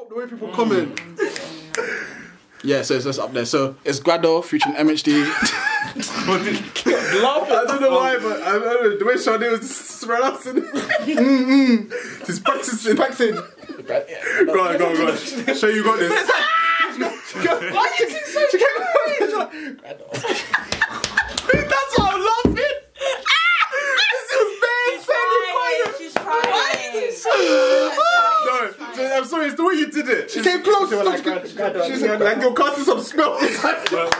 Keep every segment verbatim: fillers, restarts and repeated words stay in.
the way people comment. Yeah, so it's just up there. So it's Grado featuring M H D. I don't know why, but I don't know the way Sade was pronouncing it. Mm-mm. He's practicing. Practicing. Go on, go on, go on. Show you got this. Why is it so Grado? That's why I'm laughing. This is bad. She's trying. Why is it so No, I'm sorry, it's the way you did it. She came close. She was like, Grado. She's like, like, you're casting some spells. She's like, Grado.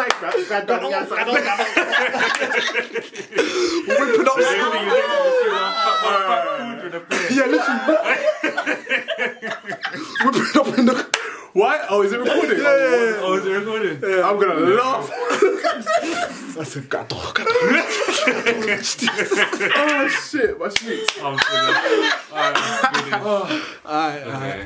Whipping up. Yeah, literally. Whipping up in the. Why? Oh, is it recording? Yeah, yeah, yeah. Oh, is it recording? Yeah, I'm gonna laugh. I said, Grado, Grado. Oh shit, my sweets. I'm so good. Alright, Alright, alright.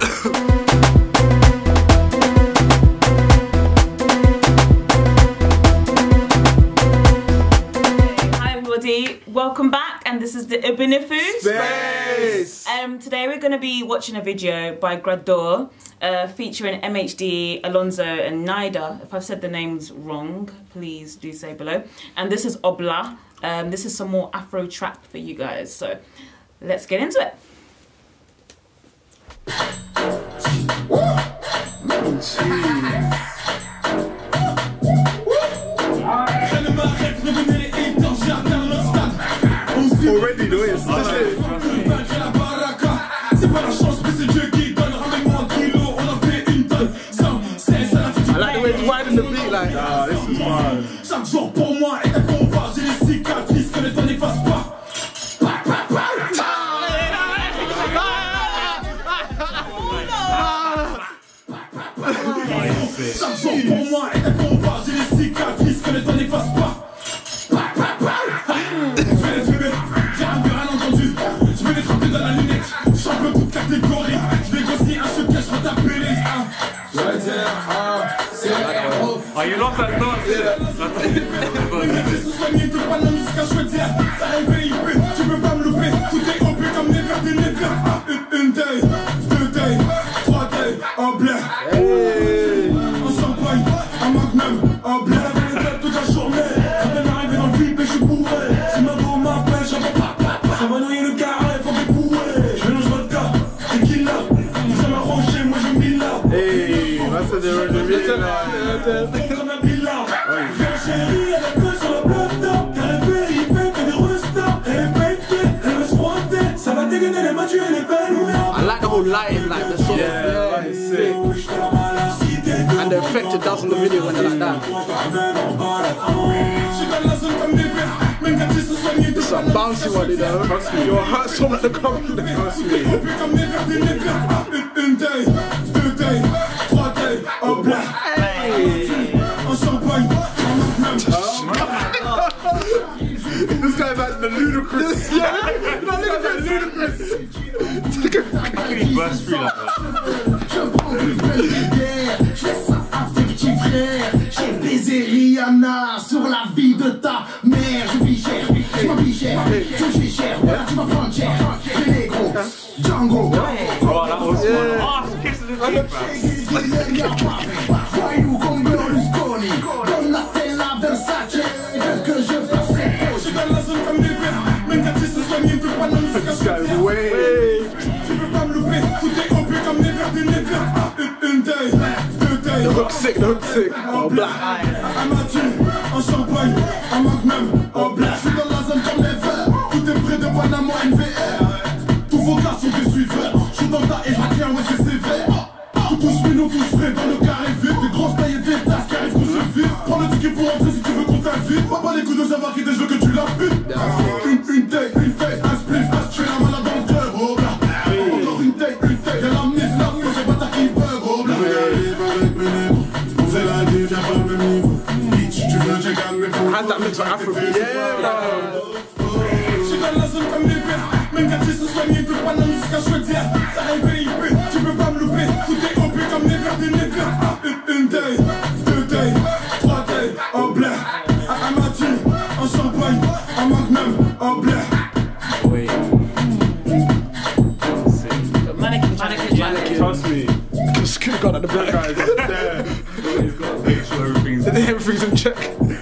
Welcome back, and this is the Ibinifu Space. Um, today we're going to be watching a video by Grado uh, featuring M H D, Alonso and Nida. If I've said the names wrong, please do say below. And this is Obla. Um, this is some more Afro trap for you guys, so let's get into it. Already the way it's I like the way it's wide in the beat, like. Ah, this is fun. Chaque jour pour moi est un combat, j'ai des cicatrices que les temps n'effacent pas. Chaque jour pour moi est un combat, j'ai des cicatrices que les temps n'effacent pas. Je vais les fumer, j'ai un peu rien entendu. Je vais les frapper dans la lunette, champion toute catégorie. Je négocie un secret, je retape les uns. Je vais dire, ah, c'est un héros. Oh, you love that dance? Tu peux pas me louper, tout est O P comme les verres des nevers. Une day, deux day, trois day, en blé. En champagne, en magnum, en blé. Toute la journée, quand elle arrive dans le vip et je suis bourré. Si ma go m'appelle, j'en peux pas. Ça va noyer le carré, faut m'écouer. Je mélange vodka, tequila. Vous allez m'arranger, moi je m'y lave. Hey, that's what they were doing. Comme un bilan. Viens chérie, elle a que sur la plate-top. Car elle fait, il fait que des restars. Elle est pétée, elle veut se frotter. Ça va dégainer les matchs, elle est belle. I like the whole lighting, like the sort of, Yeah, it's sick. and the effect it does in the video when they're like that. It's a bouncy one, you know. Trust me, you'll hurt someone at the company. Trust me. Une day, deux day, trois day, en blanc. En champagne, This guy's like the ludicrous. Yeah, no, this guy's like ludicrous. He burst through like that. j'ai baisé Rihanna sur la vie de ta mère. Je vis cher, je m'habille cher, je suis cher, tu vas prendre cher. Les négros, Django. Oh, that was fun. Oh, it's kissing his teeth, Voyou comme Berlusconi, donne la tela Versace, veut que je fasse cette pause. Je suis dans la zone comme les verts, même quand ils se soignent, tu pas dans le This guy's way. Tu peux pas me louper, tout est O P comme les verres des nevers. Une day, deux day. The hook's sick, the hook's sick. En black, en mature, en champagne, en magnum, en black. Je suis dans la zone comme les verts, tout est près de Panama N V R. Tous vos gars sont des suiveurs, je suis dans ta et chacun, ouais c'est sévère. Tout touche nous tous frais dans le carré vide. Des grosses tailles et des tasses qui arrivent qu'on se vide. Prends le ticket pour entrer si tu veux qu'on t'invite. Pas pas les coups de savoir qui des jeux que tu l'as pute. Une, une day, une fête, un spliff, un je fais la malade dans le club, oh bla. Encore une day, une fête, de la mise, la mise, c'est pas ta qui bug, oh bla. On fait la vie, viens pas le niveau. Bitch, tu veux, j'ai gagné pour Has that mix of Afrobeat? Yeah, bro. Je suis dans la zone comme les verts. Même quand ils se soignent, tu pas dans jusqu'à choisir. T'as un V I P, tu peux pas me louper. Tout est O P comme les verres des nevers. Une, une day, deux day, trois day, en blanc. En mature, en champagne, en magnum, en blanc. Wait. Mannequin, mannequin, mannequin. Trust me. Scoot gun at the back. Guys, there. He's got to make sure everything's Everything's in check.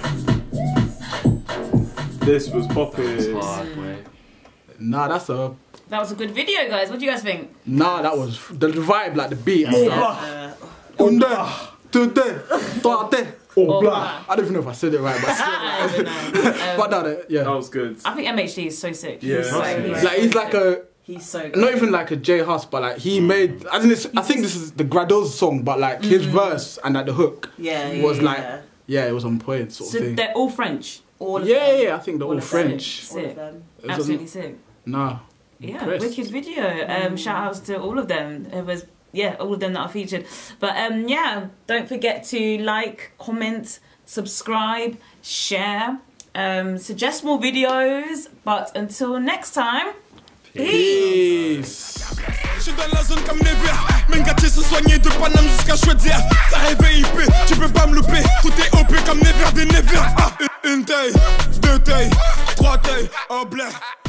This was popping. hard, boy. Nah, that's a. That was a good video, guys. What do you guys think? Nah, that was the vibe, like the beat and stuff. Unde, today, toate. Oh, blah. I don't even know if I said it right, but still, I don't know. Um, but no, that- yeah. That was good. I think M H D is so sick. Yeah. He's so, He's Like he's like a. he's so good. Not even like a J Hus, but like he made. I think this. I think this is the Grado's song, but like his verse and like the hook Yeah, yeah, was yeah. like, yeah, it was on point sort So of thing. they're all French. All of Yeah, them. yeah, I think they're all of them. French. All of Sick. them. It was Absolutely a- sick. Nah. Yeah, Impressed. wicked video. Um, shout outs to all of them. It was yeah, all of them that are featured. But um, yeah, don't forget to like, comment, subscribe, share, um, suggest more videos. But until next time, peace. Peace. Je suis dans la zone comme Nevers. Même gâté se soigner de Paname jusqu'à Chouette-Zère. Ça réveille I P, tu peux pas me louper. Tout est O P comme Nevers des Nevers. Ah, une taille, deux tailles, trois tailles, oh blé.